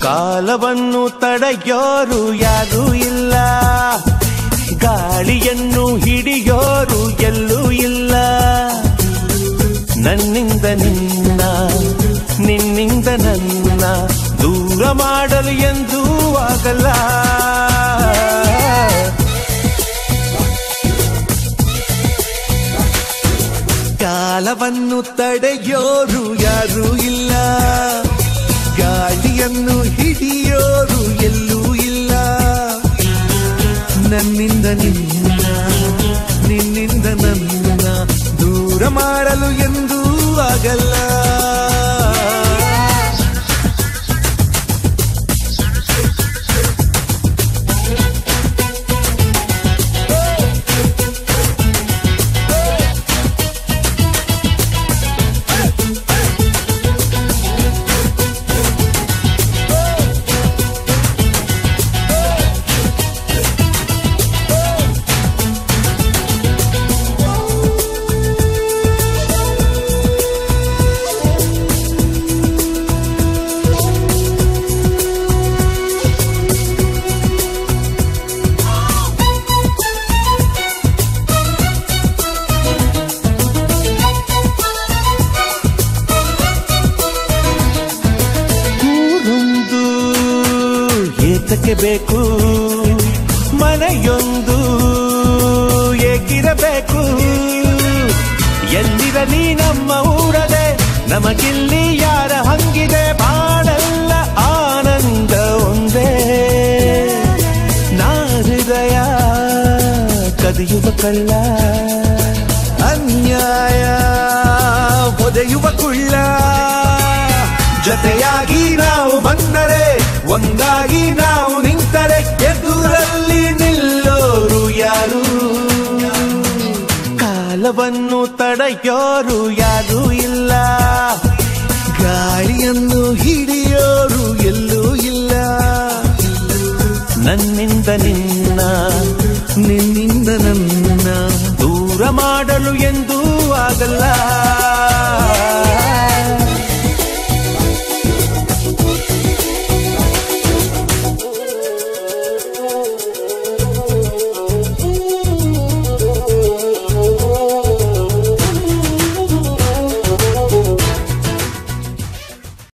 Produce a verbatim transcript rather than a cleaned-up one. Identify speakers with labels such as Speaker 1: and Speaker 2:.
Speaker 1: ಕಾಲವನ್ನು ತಡೆಯೋರು ಯಾರೂ ಇಲ್ಲ, ಗಾಳಿಯನ್ನು ಹಿಡಿಯೋರು ಎಲ್ಲೂ ಇಲ್ಲ. ನನ್ನಿಂದ ನಿನ್ನ, ನಿನ್ನಿಂದ ನನ್ನ ದೂರ ಮಾಡಲು ಎಂದೂ ಆಗಲ್ಲ. ಕಾಲವನ್ನು ತಡೆಯೋರು ಯಾರೂ ಇಲ್ಲ, ಗಾಳಿಯನ್ನು ಹಿಡಿಯೋರು ಎಲ್ಲೂ ಇಲ್ಲ. ನನ್ನಿಂದ ನಿನ್ನ, ನಿನ್ನಿಂದ ನನ್ನ ದೂರ ಮಾಡಲು ಎಂದೂ ಆಗಲ್ಲ. ಬೇಕು ಮನೆಯೊಂದು ಏಕಿರಬೇಕು, ಎಲ್ಲಿರಲಿ ನಮ್ಮ ಊರದೆ ನಮಗಿಲ್ಲಿ ಯಾರ ಹಂಗಿದೆ. ಬಾಳೆಲ್ಲ ಆನಂದ ಒಂದೇ, ನಾ ಹೃದಯ ಕದಿಯುವ ಕಳ್ಳ, ಅನ್ಯಾಯ ಒದೆಯುವ ಕುಳ್ಳ. ಜೊತೆಯಾಗಿ ನಾವು ಬಂದರೆ, ಒಂದಾಗಿ ನಾವು ನಿಂತರೆ, ಎದುರಲ್ಲಿ ನಿಲ್ಲೋರು ಯಾರು? ಕಾಲವನ್ನು ತಡೆಯೋರು ಯಾರೂ ಇಲ್ಲ, ಗಾಳಿಯನ್ನು ಹಿಡಿಯೋರು ಎಲ್ಲೂ ಇಲ್ಲ. ನನ್ನಿಂದ ನಿನ್ನ, ನಿನ್ನಿಂದ ನನ್ನ ದೂರ ಮಾಡಲು ಎಂದೂ ಆಗಲ್ಲ.